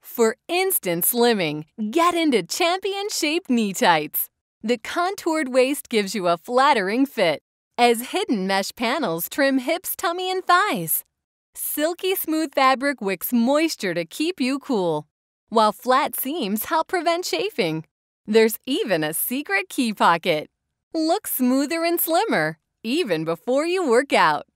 For instant slimming, get into champion-shaped knee tights. The contoured waist gives you a flattering fit, as hidden mesh panels trim hips, tummy, and thighs. Silky smooth fabric wicks moisture to keep you cool, while flat seams help prevent chafing. There's even a secret key pocket. Look smoother and slimmer, even before you work out.